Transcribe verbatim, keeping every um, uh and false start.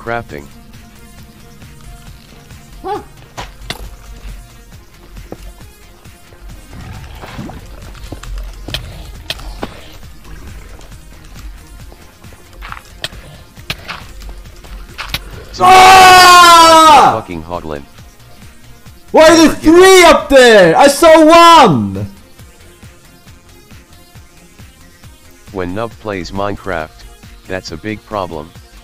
crafting. Huh. Ah! Fucking Hoglin. Why are there three up there? I saw one! When Nub plays Minecraft, that's a big problem.